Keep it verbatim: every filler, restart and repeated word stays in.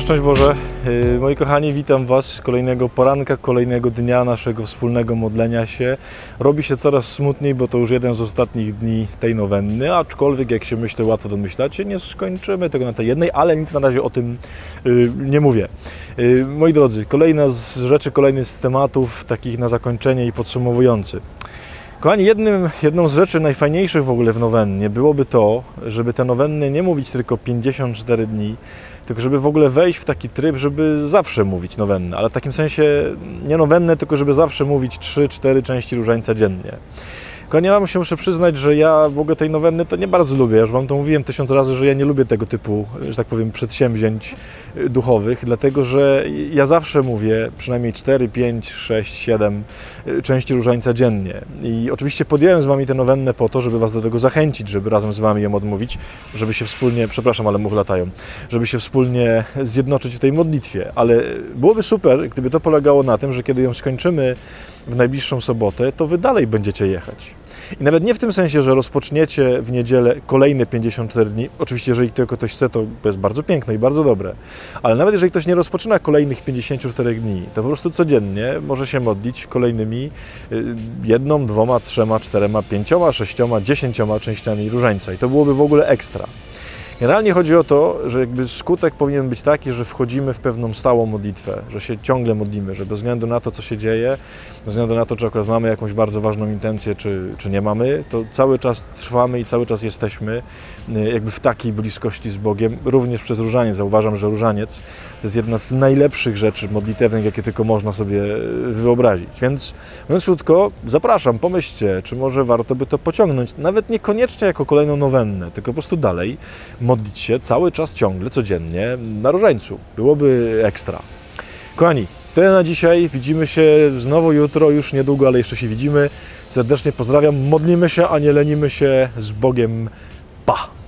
szczęść Boże. Moi kochani, witam Was z kolejnego poranka, kolejnego dnia naszego wspólnego modlenia się. Robi się coraz smutniej, bo to już jeden z ostatnich dni tej nowenny, aczkolwiek jak się myślę, łatwo domyślać się, nie skończymy tego na tej jednej, ale nic na razie o tym nie mówię. Moi drodzy, kolejna z rzeczy, kolejny z tematów takich na zakończenie i podsumowujący. Kochani, jednym, jedną z rzeczy najfajniejszych w ogóle w nowennie byłoby to, żeby te nowenny nie mówić tylko pięćdziesiąt cztery dni, tylko żeby w ogóle wejść w taki tryb, żeby zawsze mówić nowennę, ale w takim sensie nie nowennę, tylko żeby zawsze mówić trzy cztery części różańca dziennie. Kochani, ja się muszę przyznać, że ja w ogóle tej nowenny to nie bardzo lubię. Ja już Wam to mówiłem tysiąc razy, że ja nie lubię tego typu, że tak powiem, przedsięwzięć duchowych, dlatego że ja zawsze mówię przynajmniej cztery, pięć, sześć, siedem części różańca dziennie. I oczywiście podjąłem z Wami tę nowennę po to, żeby Was do tego zachęcić, żeby razem z Wami ją odmówić, żeby się wspólnie, przepraszam, ale muchy latają, żeby się wspólnie zjednoczyć w tej modlitwie. Ale byłoby super, gdyby to polegało na tym, że kiedy ją skończymy w najbliższą sobotę, to Wy dalej będziecie jechać. I nawet nie w tym sensie, że rozpoczniecie w niedzielę kolejne pięćdziesiąt cztery dni. Oczywiście, jeżeli tylko ktoś chce, to jest bardzo piękne i bardzo dobre. Ale nawet jeżeli ktoś nie rozpoczyna kolejnych pięćdziesięciu czterech dni, to po prostu codziennie może się modlić kolejnymi jedną, dwoma, trzema, czterema, pięcioma, sześcioma, dziesięcioma częściami różańca. I to byłoby w ogóle ekstra. Generalnie chodzi o to, że jakby skutek powinien być taki, że wchodzimy w pewną stałą modlitwę, że się ciągle modlimy, że bez względu na to, co się dzieje, bez względu na to, czy akurat mamy jakąś bardzo ważną intencję, czy, czy nie mamy, to cały czas trwamy i cały czas jesteśmy jakby w takiej bliskości z Bogiem, również przez różaniec. Zauważam, że różaniec to jest jedna z najlepszych rzeczy modlitewnych, jakie tylko można sobie wyobrazić. Więc mówiąc krótko, zapraszam, pomyślcie, czy może warto by to pociągnąć, nawet niekoniecznie jako kolejną nowennę, tylko po prostu dalej modlić się cały czas, ciągle, codziennie na różańcu. Byłoby ekstra. Kochani, tyle na dzisiaj. Widzimy się znowu jutro, już niedługo, ale jeszcze się widzimy. Serdecznie pozdrawiam. Modlimy się, a nie lenimy się. Z Bogiem. Pa!